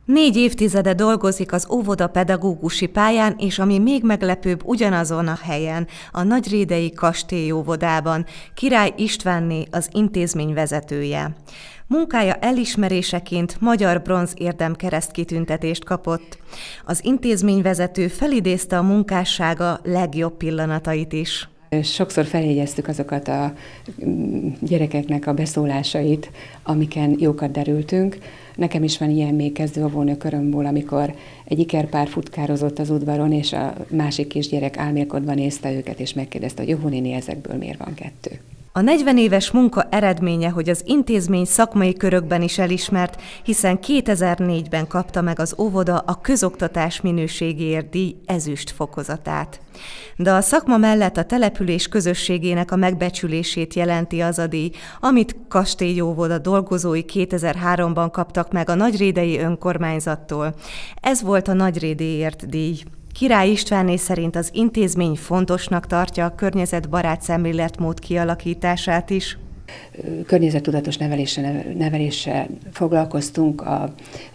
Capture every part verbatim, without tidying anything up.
Négy évtizede dolgozik az óvoda pedagógusi pályán, és ami még meglepőbb, ugyanazon a helyen, a nagyrédei kastélyóvodában, Király Istvánné az intézmény vezetője. Munkája elismeréseként Magyar Bronz Érdemkereszt kitüntetést kapott. Az intézményvezető felidézte a munkássága legjobb pillanatait is. Sokszor feljegyeztük azokat a gyerekeknek a beszólásait, amiken jókat derültünk. Nekem is van ilyen még kezdőóvónő körömből, amikor egy ikerpár futkározott az udvaron, és a másik kisgyerek álmélkodva nézte őket, és megkérdezte, hogy óvónéni, ezekből miért van kettő. A negyven éves munka eredménye, hogy az intézmény szakmai körökben is elismert, hiszen kétezer-négyben kapta meg az óvoda a közoktatás minőségéért díj ezüst fokozatát. De a szakma mellett a település közösségének a megbecsülését jelenti az a díj, amit kastélyóvoda dolgozói kétezer-háromban kaptak meg a nagyrédei önkormányzattól. Ez volt a Nagyrédéért díj. Király Istvánné szerint az intézmény fontosnak tartja a környezetbarát szemléletmód kialakítását is. Környezettudatos neveléssel, neveléssel foglalkoztunk a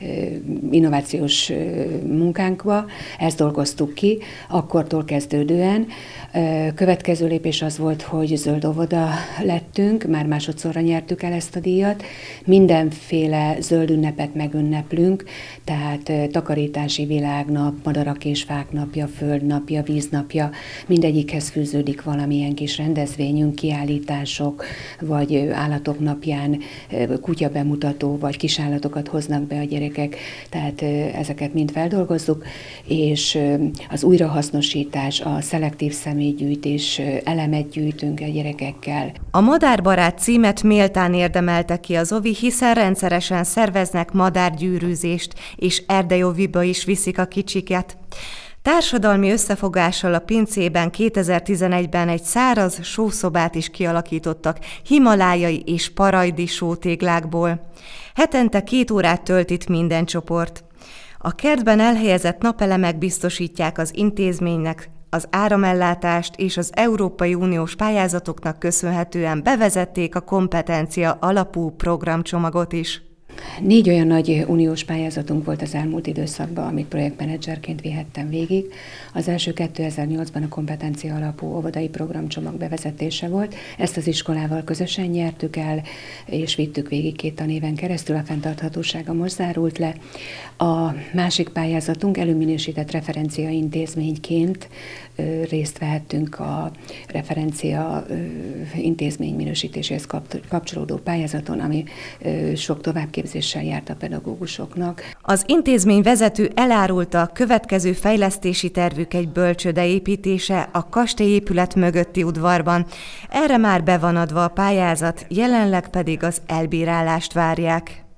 innovációs munkánkba, ezt dolgoztuk ki, akkortól kezdődően. Következő lépés az volt, hogy zöld óvoda lettünk, már másodszorra nyertük el ezt a díjat. Mindenféle zöld ünnepet megünneplünk, tehát takarítási világnap, madarak és fák napja, földnapja, víznapja, mindegyikhez fűződik valamilyen kis rendezvényünk, kiállítások, vagy állatok napján kutyabemutató, vagy kisállatokat hoznak be a gyerekek, tehát ezeket mind feldolgozzuk, és az újrahasznosítás, a szelektív személygyűjtés, elemet gyűjtünk a gyerekekkel. A Madárbarát címet méltán érdemelte ki az ovi, hiszen rendszeresen szerveznek madárgyűrűzést, és erdejóviba is viszik a kicsiket. Társadalmi összefogással a pincében kétezer-tizenegyben egy száraz sószobát is kialakítottak himalájai és parajdi sótéglákból. Hetente két órát tölt itt minden csoport. A kertben elhelyezett napelemek biztosítják az intézménynek az áramellátást, és az Európai Uniós pályázatoknak köszönhetően bevezették a kompetencia alapú programcsomagot is. Négy olyan nagy uniós pályázatunk volt az elmúlt időszakban, amit projektmenedzserként vihettem végig. Az első kétezer-nyolcban a kompetencia alapú óvodai programcsomag bevezetése volt. Ezt az iskolával közösen nyertük el, és vittük végig két tanéven keresztül, a fenntarthatósága most zárult le. A másik pályázatunk előminősített referencia intézményként részt vehettünk a referencia intézmény minősítéséhez kapcsolódó pályázaton, ami sok továbbképzéssel járt a pedagógusoknak. Az intézmény vezető elárulta, a következő fejlesztési tervük egy bölcsőde építése a kastélyépület mögötti udvarban. Erre már be van adva a pályázat, jelenleg pedig az elbírálást várják.